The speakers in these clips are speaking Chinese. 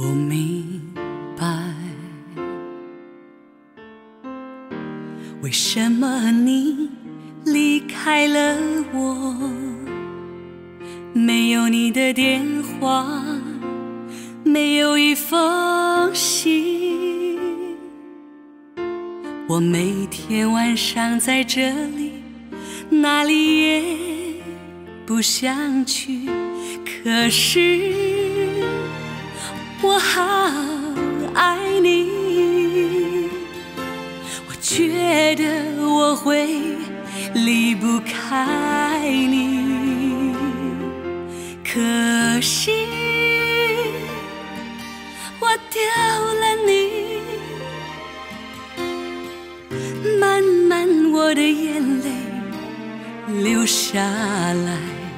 不明白，为什么你离开了我，没有你的电话，没有一封信。我每天晚上在这里，哪里也不想去，可是我好爱你，我觉得我会离不开你，可惜我丢了你，慢慢我的眼泪流下来，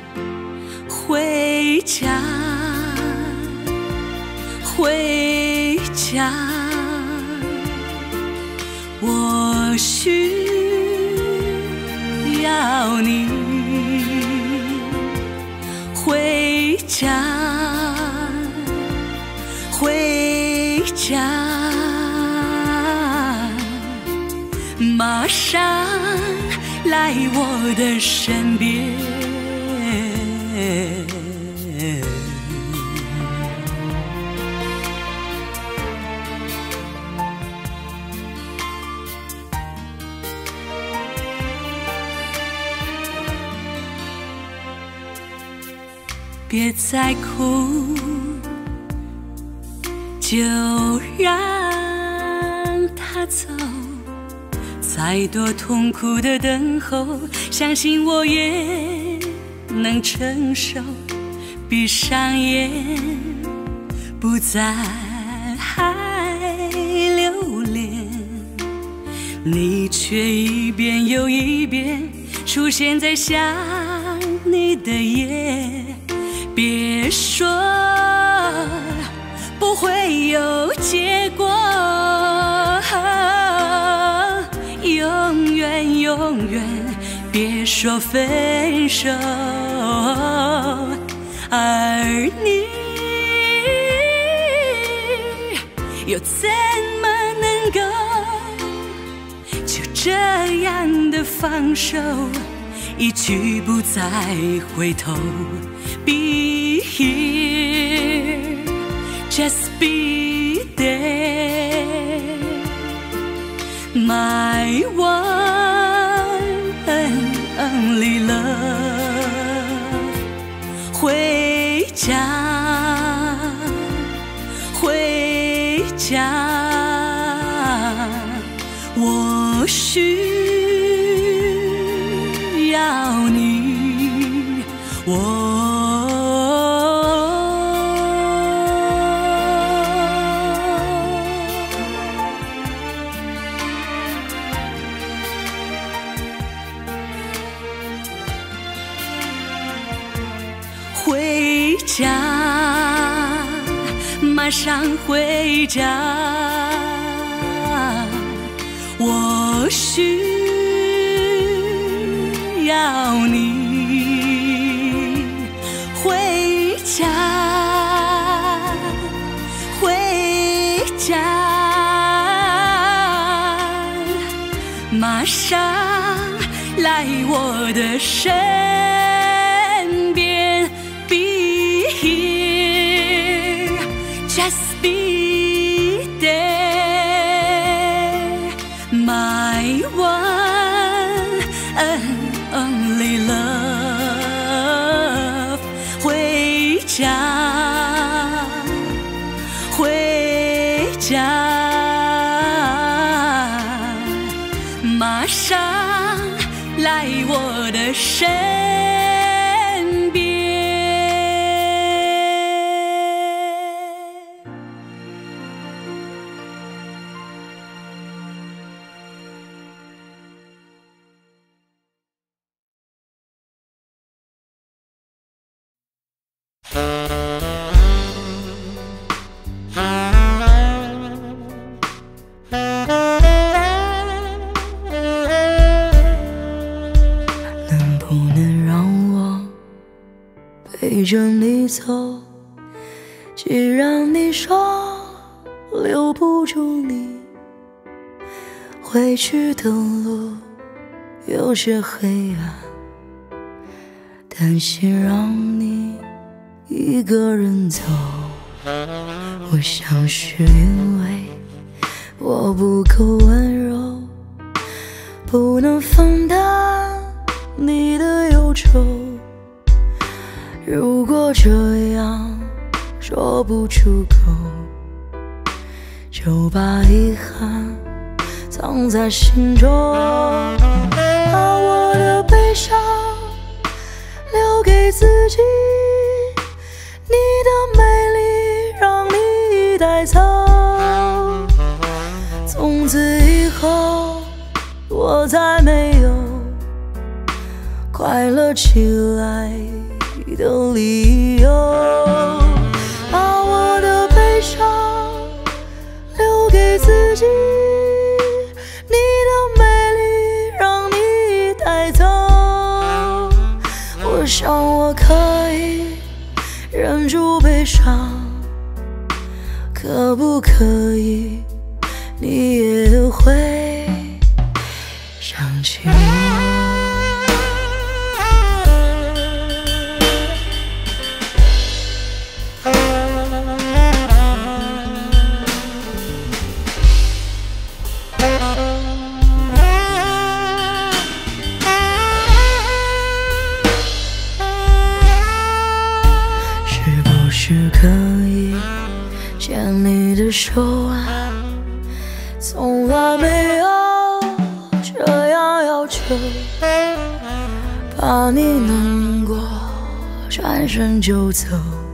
回家回家，我需要你，回家回家，马上来我的身边。别再哭，就让它走，再多痛苦的等候，相信我也能承受。闭上眼，不再留恋，你却一遍又一遍出现在想你的夜。别说不会有结果，永远永远别说分手，而你又怎么能够就这样的放手，一去不再回头。Be here, just be there, my one and only love. 回家，回家，我需要你，回家，马上回家，我需要你，回家，回家，马上来我的身边。Be here, just be there, my one and only love. 回家，回家，马上来我的身边。 陪着你走， 既然你说留不住你，回去的路有些黑暗，担心让你一个人走。我想是因为我不够温柔，不能分担你的忧愁。如果这样说不出口，就把遗憾藏在心中，把我的悲伤留给自己，你的美丽让你带走。从此以后我再没有快乐起来的理由，把我的悲伤留给自己，你的美丽让你带走。我想我可以忍住悲伤，可不可以你也会想起我？是可以牵你的手啊，从来没有这样要求，怕你难过转身就走。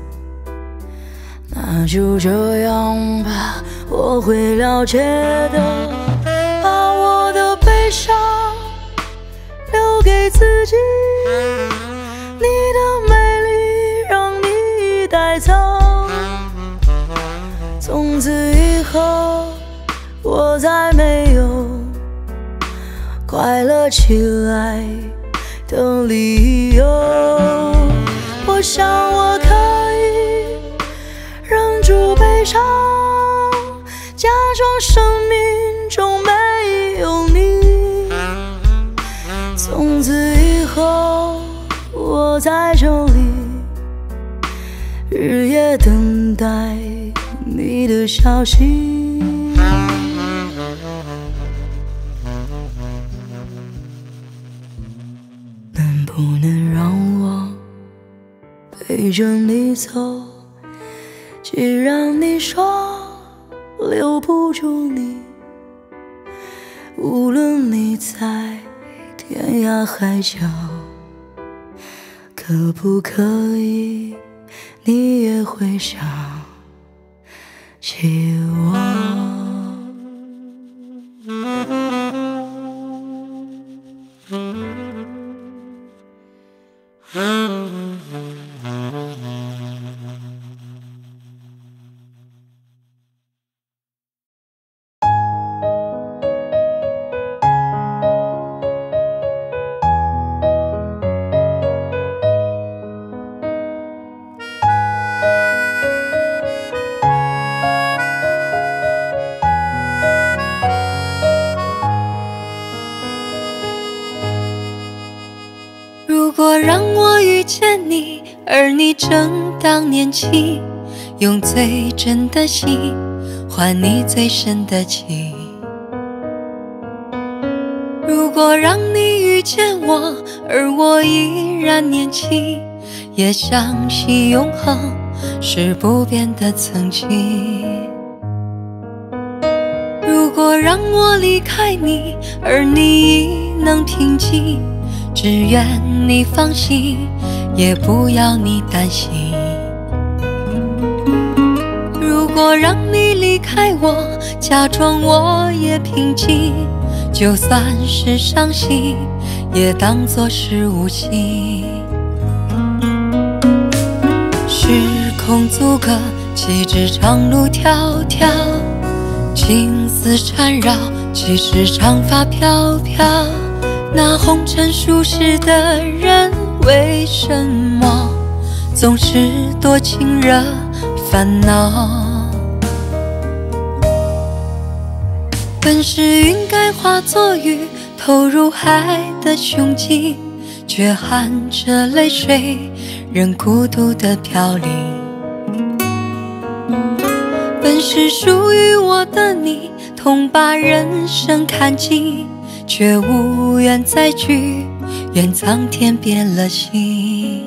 那就这样吧，我会了解的，把我的悲伤留给自己，你的美丽让你带走。从此以后我再没有快乐起来的理由。我想我可以忍住悲伤，假装生命中没有你。从此以后我在这里日夜等待你的消息。能不能让我陪着你走？既然你说留不住你，无论你在天涯海角，可不可以你也会想起我？ 如果让我遇见你，而你正当年轻，用最真的心换你最深的情。如果让你遇见我，而我依然年轻，也相信永恒是不变的曾经。如果让我离开你，而你亦能平静，只愿你放心，也不要你担心。如果让你离开我，假装我也平静，就算是伤心，也当作是无心。时空阻隔，岂知长路迢迢，情丝缠绕，岂是长发飘飘。那红尘俗世的人，为什么总是多情惹烦恼。本是云该化作雨，投入海的胸襟，却含着泪水，任孤独的飘零。本是属于我的你，痛把人生看尽，却无缘再聚，愿苍天变了心。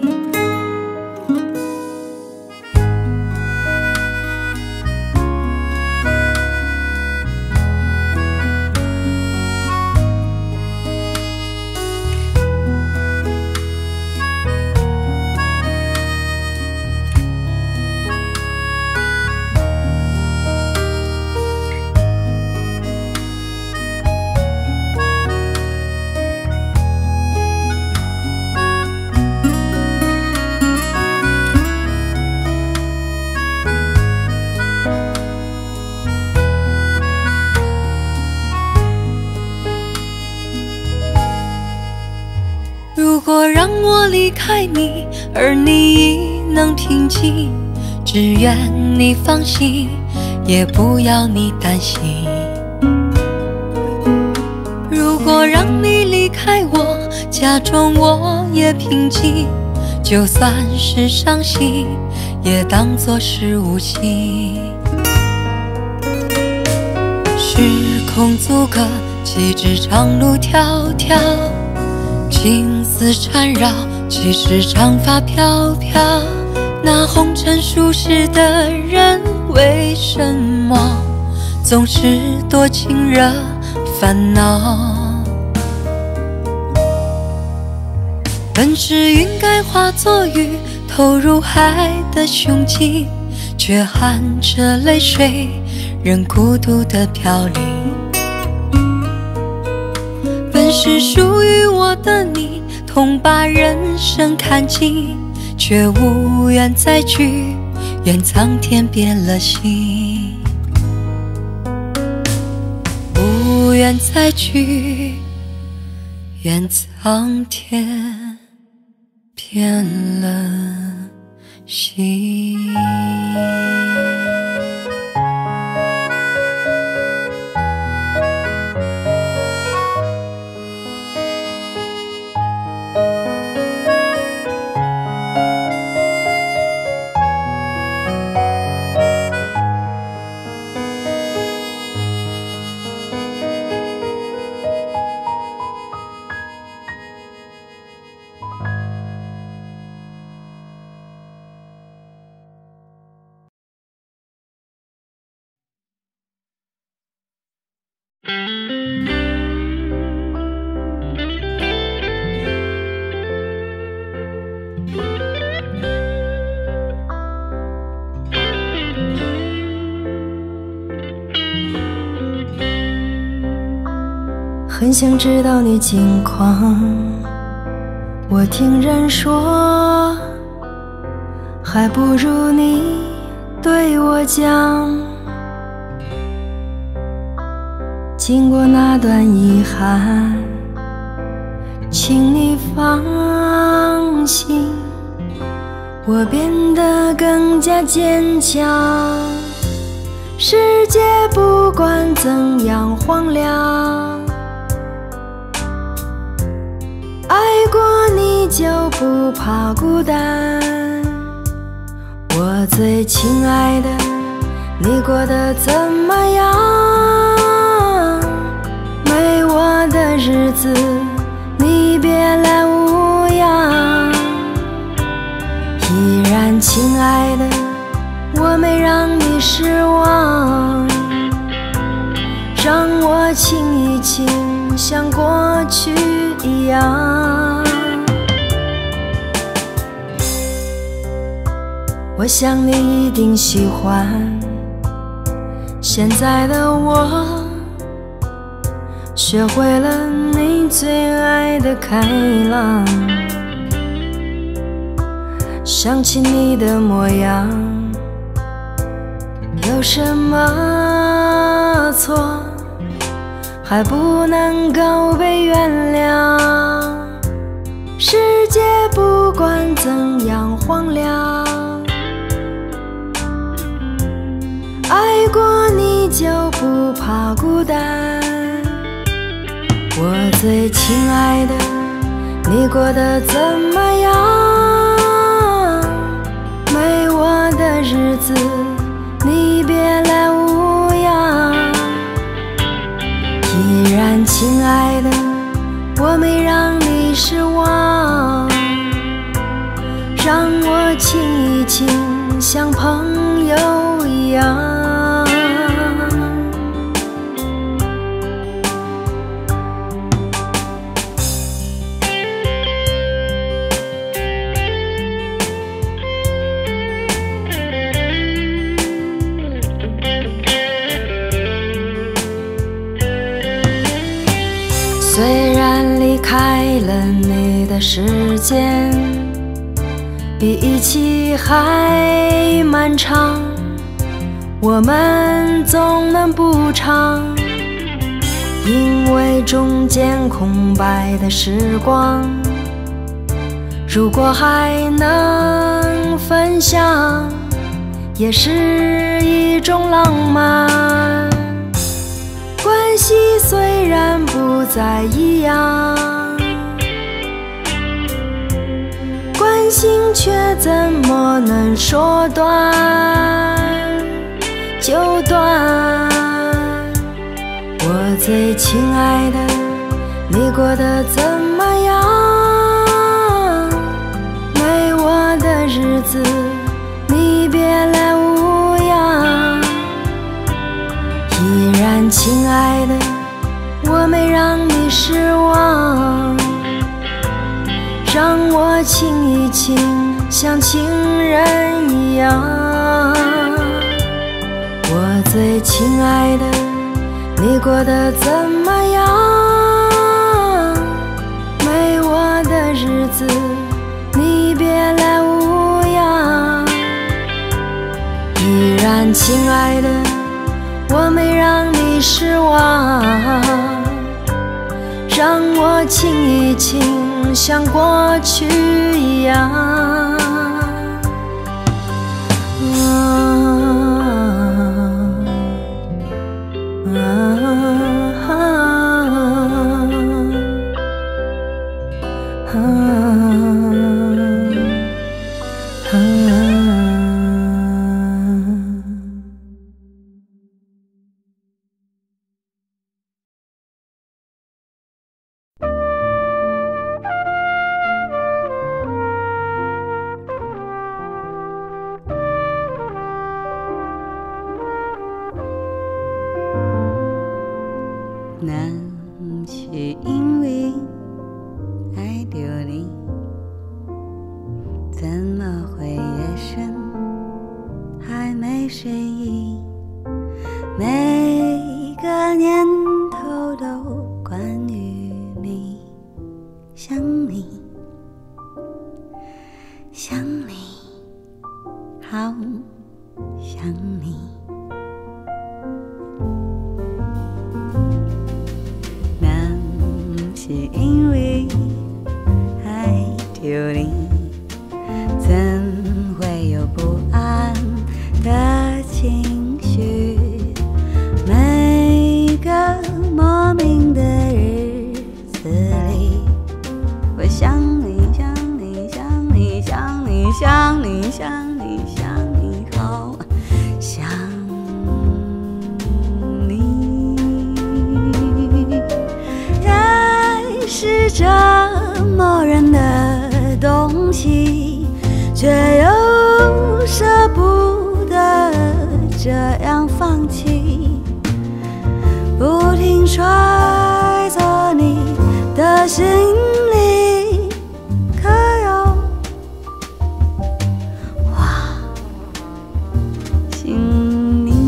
如果让我离开你，而你亦能平静，只愿你放心，也不要你担心。如果让你离开我，假装我也平静，就算是伤心，也当作是无心。时空阻隔，岂知长路迢迢，情丝缠绕，岂是长发飘飘？那红尘俗世的人，为什么总是多情惹烦恼？本是云该化作雨，投入海的胸襟，却含着泪水，任孤独的飘零。本是属于我的你，痛把人生看尽，却无缘再聚，愿苍天变了心。无缘再聚，愿苍天变了心。 很想知道你近况，我听人说，还不如你对我讲。经过那段遗憾，请你放心，我变得更加坚强。世界不管怎样荒凉，爱过你就不怕孤单。我最亲爱的，你过得怎么样？没我的日子，你别来无恙。依然亲爱的，我没让你失望，让我亲一亲，像过去一样。我想你一定喜欢现在的我，学会了你最爱的开朗。想起你的模样，有什么错还不能够被原谅？世界不管怎样荒凉， 就不怕孤单。我最亲爱的，你过得怎么样？没我的日子，你别来无恙。依然亲爱的，我没让你失望，让我亲一亲，像朋友一样。虽然离开了你的时间比一起还漫长，我们总能补偿，因为中间空白的时光，如果还能分享，也是一种浪漫。关系虽然不再一样，关心却怎么能说断就断？我最亲爱的，你过得怎么样？没我的日子，你别来无恙。依然亲爱的，我没让你失望，让我亲一亲，像情人一样。我最亲爱的，你过得怎么样？没我的日子，你别来无恙。依然亲爱的，我没让你失望，让我亲一亲，像过去一样。 那是因为爱着你，怎么会夜深还没睡意？每个念头都关于你，想你，想你，好想你。是因为爱着你，怎会有不安的情绪？每个莫名的日子里，我想你，想你，想你，想你，想你，想你，想你，好想是这么远的东西，却又舍不得这样放弃，不停揣测你的心里，可有花心你？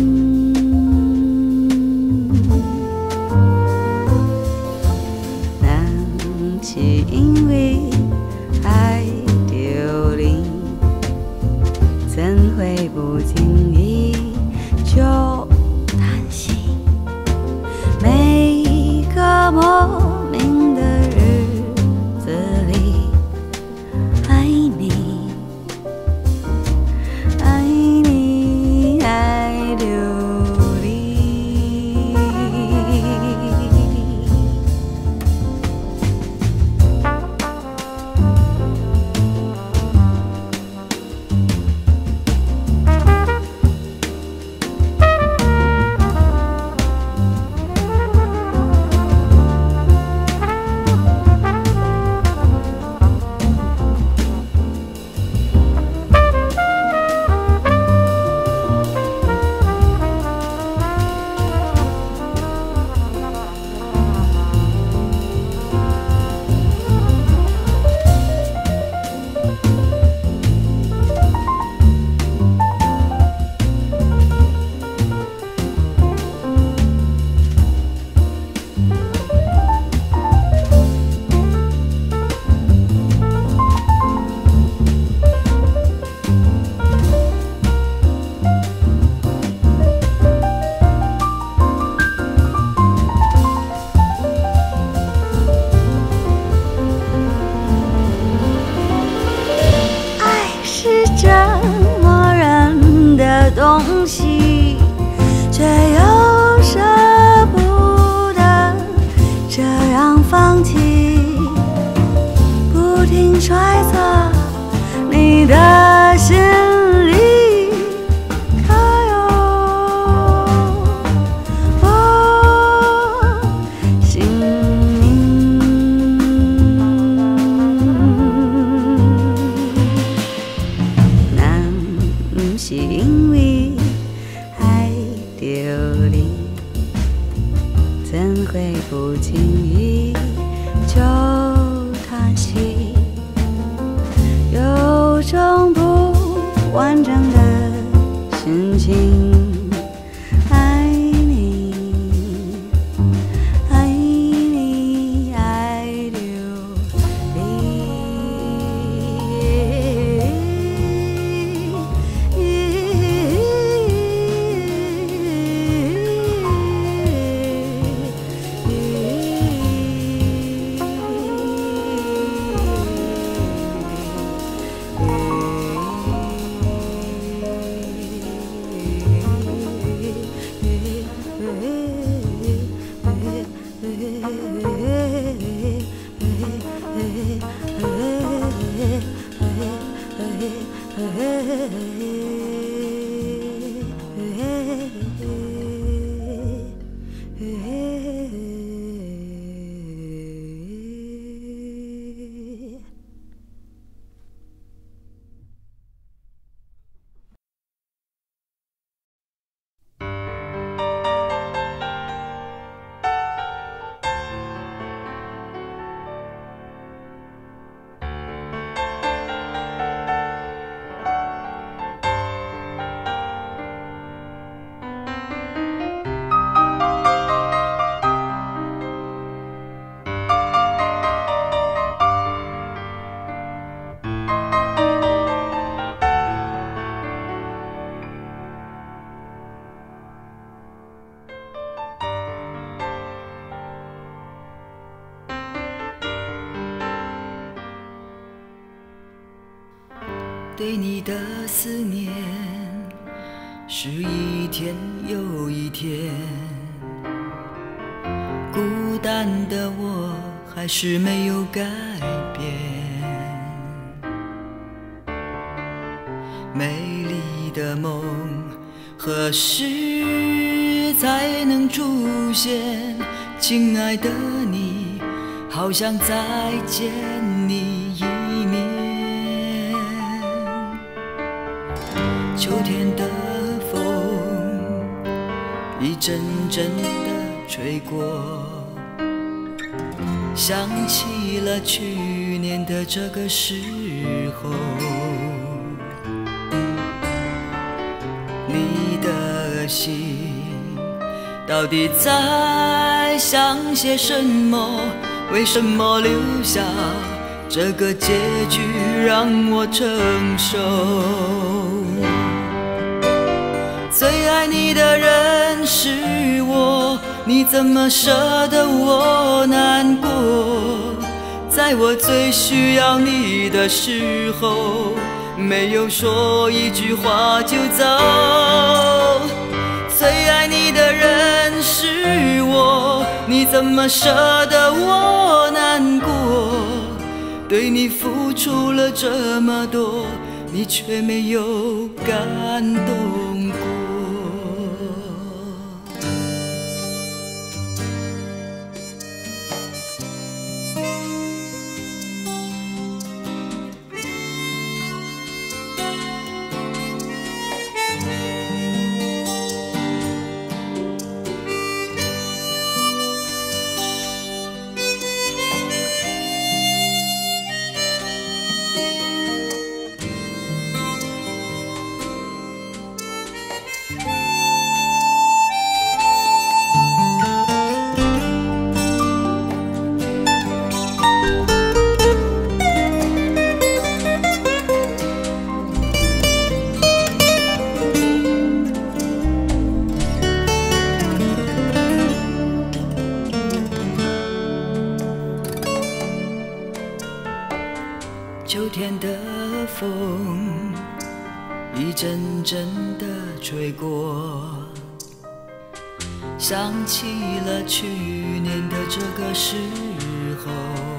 是因为爱着你，怎会不经意就叹息？每个莫名的日子里，爱你，爱你，爱着你。 是因为爱着你，怎会不经意就叹息？有种不完整的心情。爱你，爱你，爱着对你的思念是一天又一天，孤单的我还是没有改变。美丽的梦何时才能出现？亲爱的你，好想再见你一面。秋天的风一阵阵地吹过，想起了去年的这个时候，你的心到底在想些什么？为什么留下这个结局让我承受？最爱你的人是我，你怎么舍得我难过？在我最需要你的时候，没有说一句话就走。最爱你的人是我，你怎么舍得我难过？对你付出了这么多，你却没有感动过。秋天的风一阵阵地吹过，想起了去年的这个时候，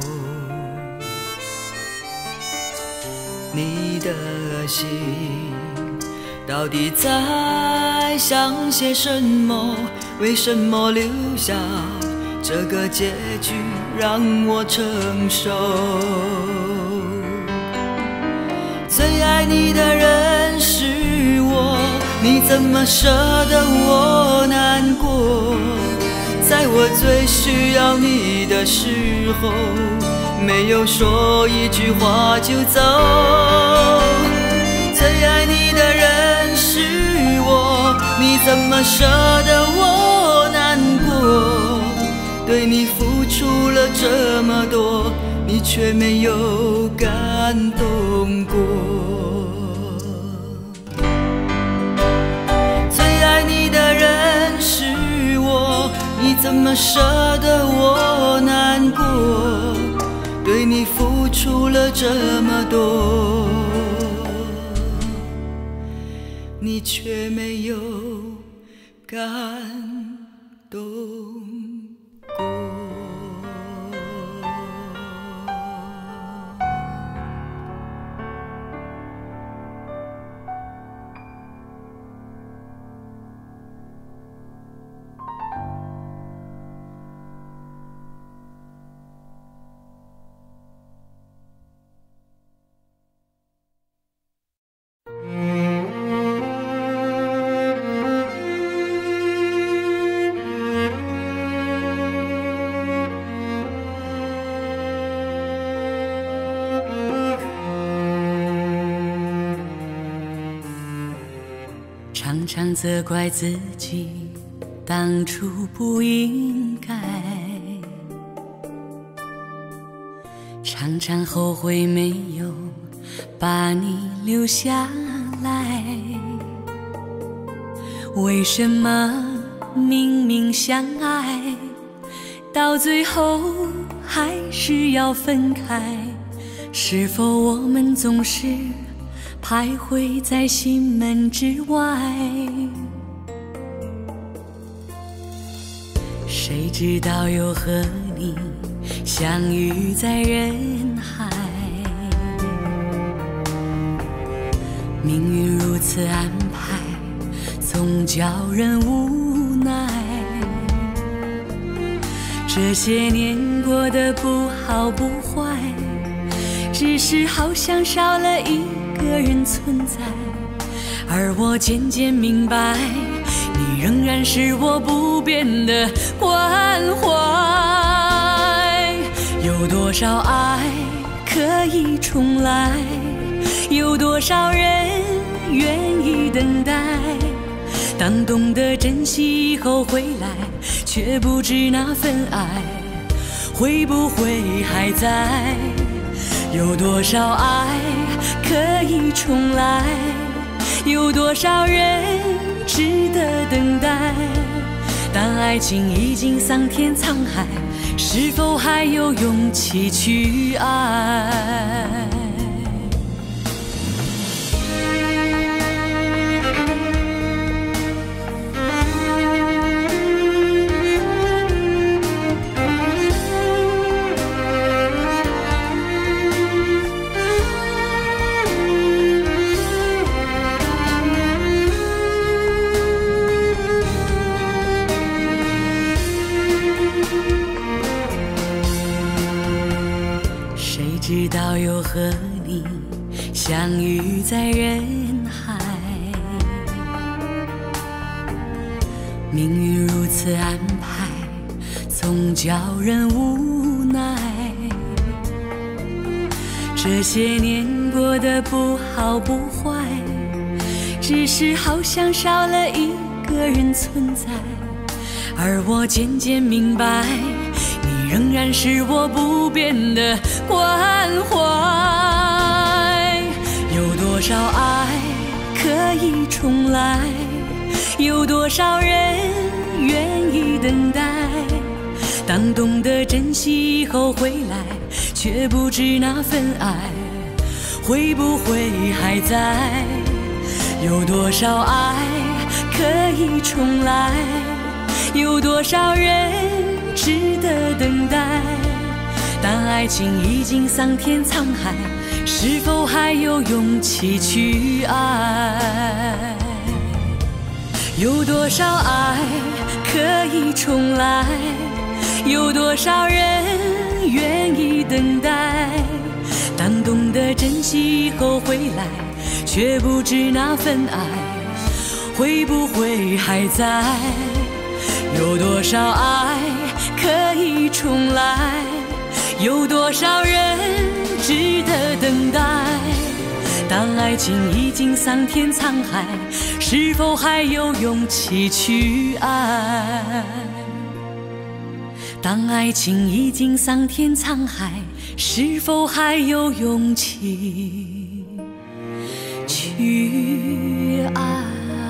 你的心到底在想些什么？为什么留下这个结局让我承受？最爱你的人是我， 怎么舍得我难过？在我最需要你的时候，没有说一句话就走。最爱你的人是我，你怎么舍得我难过？对你付出了这么多，你却没有感动过。最爱你的人是我，你怎么舍得我难过？对你付出了这么多，你却没有感动过。 常常责怪自己当初不应该，常常后悔没有把你留下来。为什么明明相爱，到最后还是要分开？是否我们总是徘徊在心门之外？谁知道又和你相遇在人海，命运如此安排，总叫人无奈。这些年过得不好不坏，只是好像少了一个人存在。而我渐渐明白，你仍然是我不变的关怀。有多少爱可以重来？有多少人愿意等待？当懂得珍惜以后回来，却不知那份爱会不会还在？有多少爱可以重来？有多少人值得等待？当爱情已经桑田沧海，是否还有勇气去爱？直到又和你相遇在人海，命运如此安排，总叫人无奈。这些年过得不好不坏，只是好像少了一个人存在。而我渐渐明白，你仍然是我不变的关怀。有多少爱可以重来？有多少人愿意等待？当懂得珍惜以后回来，却不知那份爱会不会还在？有多少爱可以重来？有多少人值得等待？当爱情已经桑田沧海，是否还有勇气去爱？有多少爱可以重来？有多少人愿意等待？当懂得珍惜以后回来，却不知那份爱会不会还在？有多少爱可以重来？有多少人值得等待？当爱情已经桑田沧海，是否还有勇气去爱？当爱情已经桑田沧海，是否还有勇气去爱？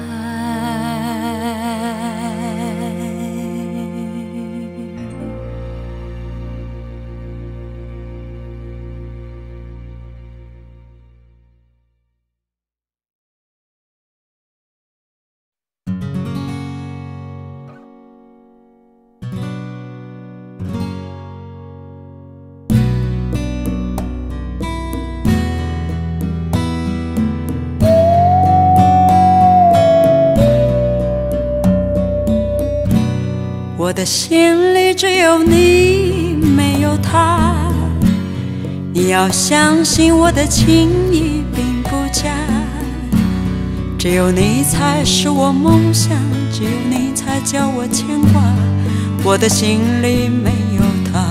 我的心里只有你，没有他。你要相信我的情意并不假，只有你才是我梦想，只有你才叫我牵挂。我的心里没有他，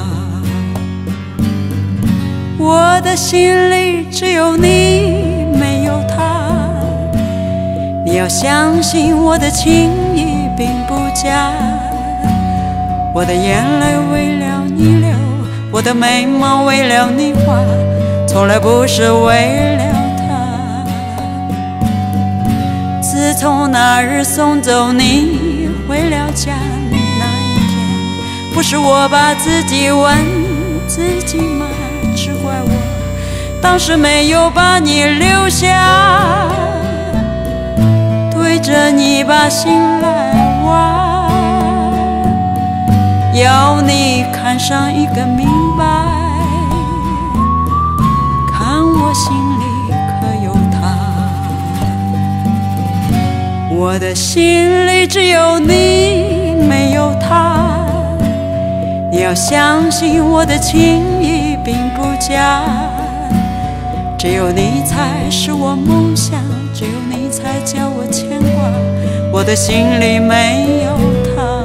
我的心里只有你，没有他。你要相信我的情意并不假，我的眼泪为了你流，我的眉毛为了你画，从来不是为了他。自从那日送走你回了家那一天，不是我把自己问自己吗？只怪我当时没有把你留下，对着你把心来挖，要你看上一个明白，看我心里可有他。我的心里只有你，没有他。你要相信我的情意并不假，只有你才是我梦想，只有你才叫我牵挂。我的心里没有他。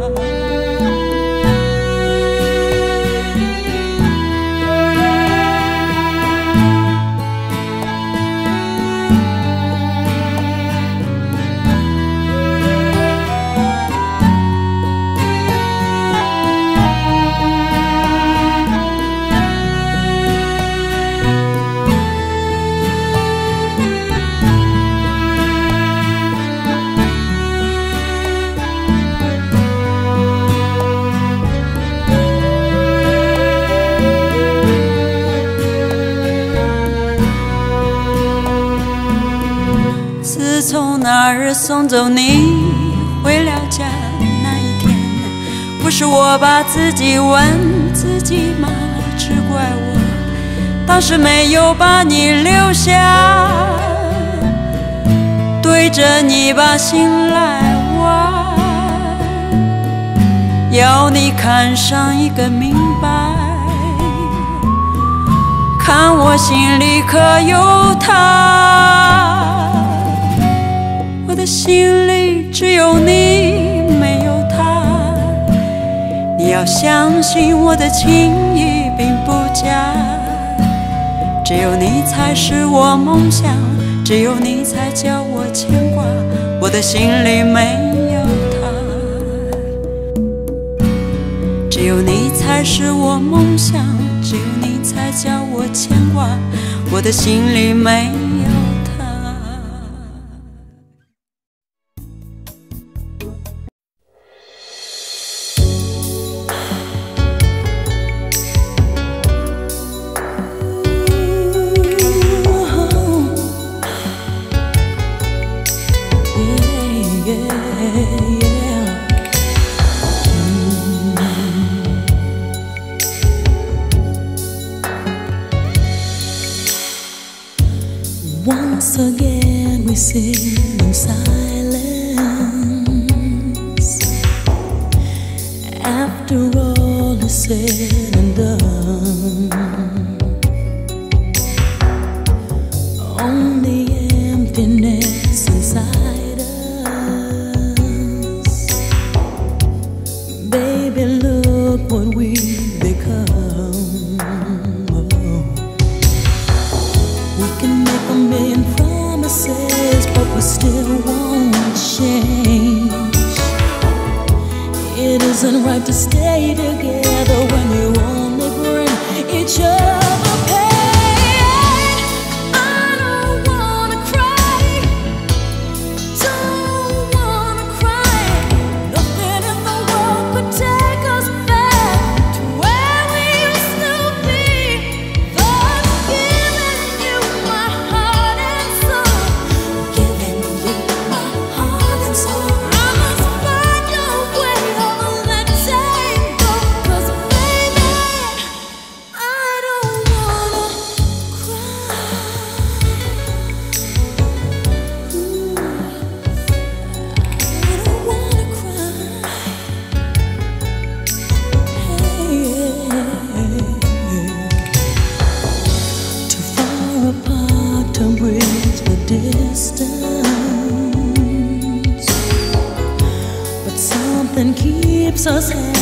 自从那日送走你回了家那一天，不是我把自己问自己吗？只怪我当时没有把你留下，对着你把心来挖，要你看上一个明白，看我心里可有他。我的心里只有你，没有他。你要相信我的情意并不假，只有你才是我梦想，只有你才叫我牵挂。我的心里没有他，只有你才是我梦想，只有你才叫我牵挂。我的心里没有他。 Once again we sit in silence. After all is said and done, only emptiness inside isn't right to stay together when you only bring each other pain. I don't wanna cry, don't wanna cry. Nothing in the world could take us back to where we used to be. Thus giving you my heart and soul, giving you my heart and soul. I must find your way over that tango, 'cause baby, I don't wanna cry. I don't wanna cry. Too far apart to bridge the distance, but something keeps us hanging